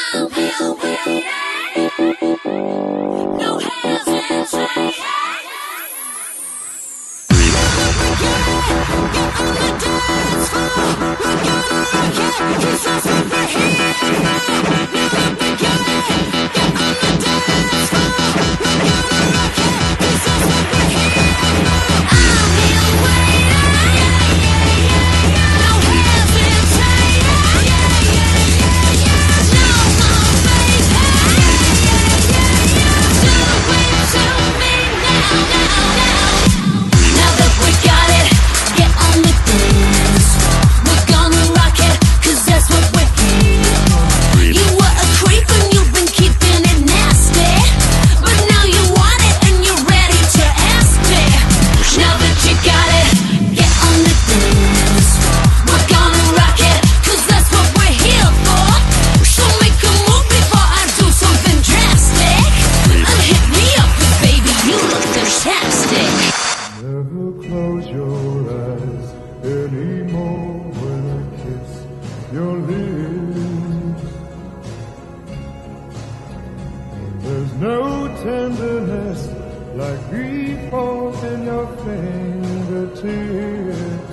I'll be waiting. No hesitation. Get on the dance floor. We're gonna rock it. He's so super here. Never begin. Get on the dance floor. We're gonna rock it. He's so super here. I'll be waiting. No hesitation. No more waiting. Do it to me now. Now that we got it, get on the dance floor. We're gonna rock it, 'cause that's what we're here for. You were a creep and you've been keeping it nasty, but now you want it and you're ready to ask me. Now that you got it, get on the dance floor. We're gonna rock it, 'cause that's what we're here for. So make a move before I do something drastic. And hit me up, 'cause baby, you look fantastic. Never close your eyes anymore when I kiss your lips. There's no tenderness like grief holds in your fingertips.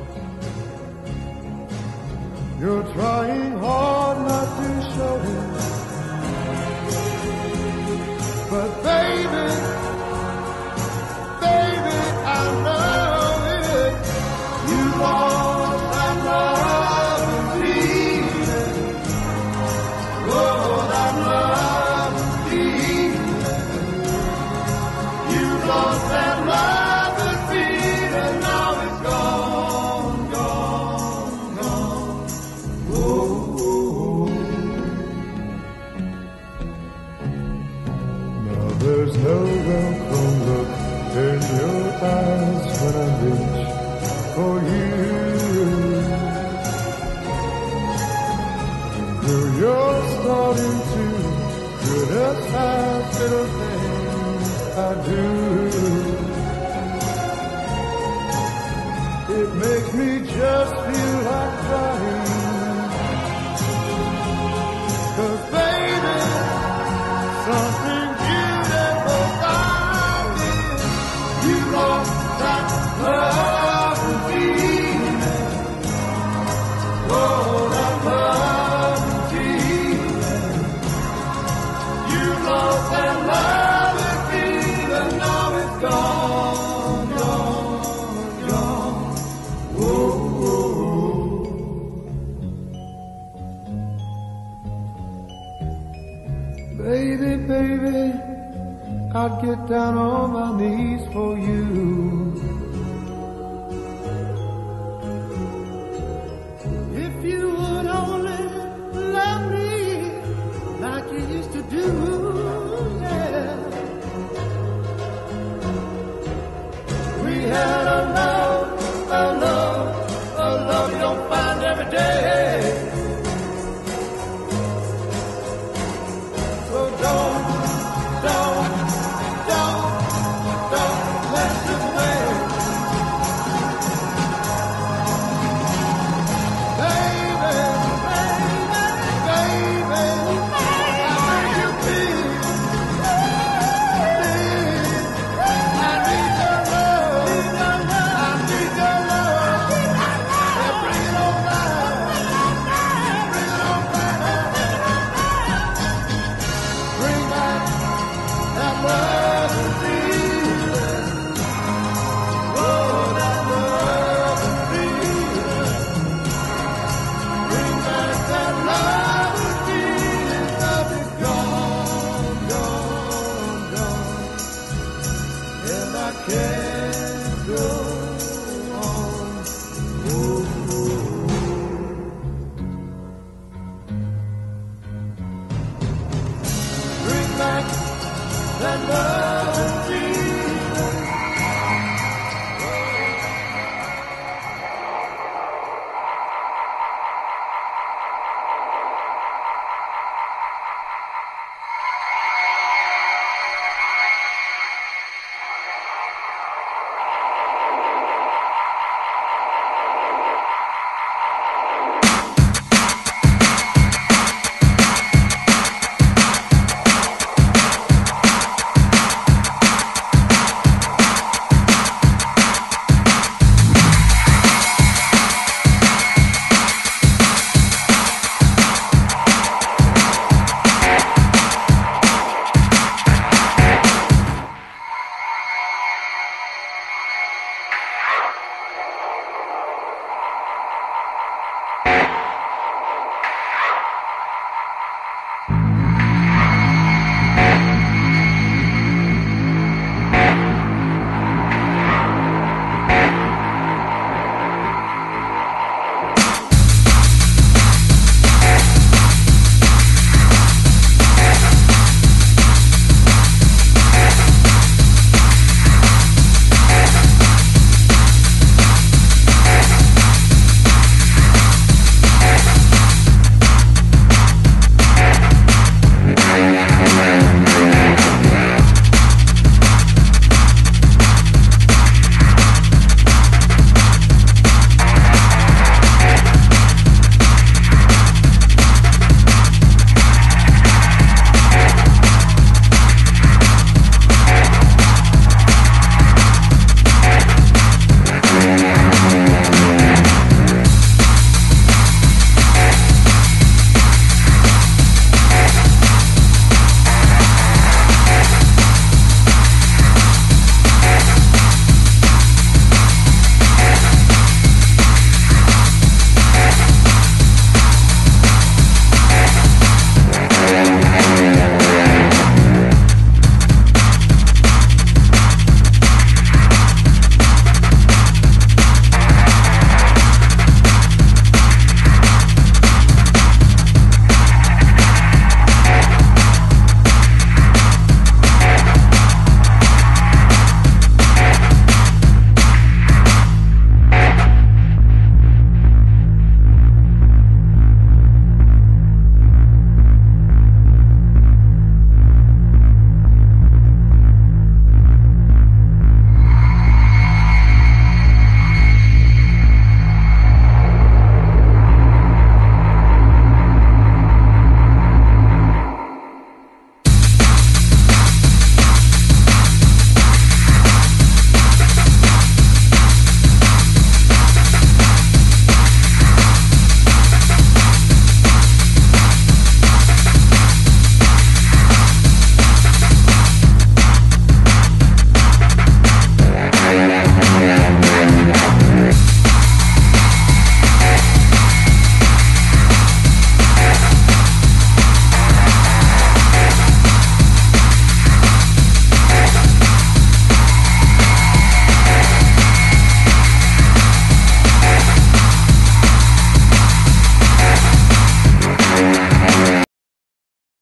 You're trying hard not to show it, but baby, I know it. You lost that love and feeling. Oh, that love and feeling. You lost that love and feeling. Now it's gone, gone, gone. Oh. Now there's no welcome look in your eyes when I reach for you. Girl, you're starting to criticize little things I do. It makes me just feel like crying, 'cause baby, something beautiful about it. You lost that love and feeling. Oh, that love and feeling. You lost that love and feeling. Now it's gone, gone, gone. Whoa. Baby, baby, I'd get down on my knees for you. If you would only love me like you used to do, yeah. We had a love you don't find every day. So don't let it away. Baby, I make you feel. I need your love. I need your love. Yeah, bring it on back. Bring it on back. Bring back that love and feeling. Oh, that love and feeling. Bring back that love and feeling. Love is gone, gone, gone. And I can't go on. Oh. Bring back that love.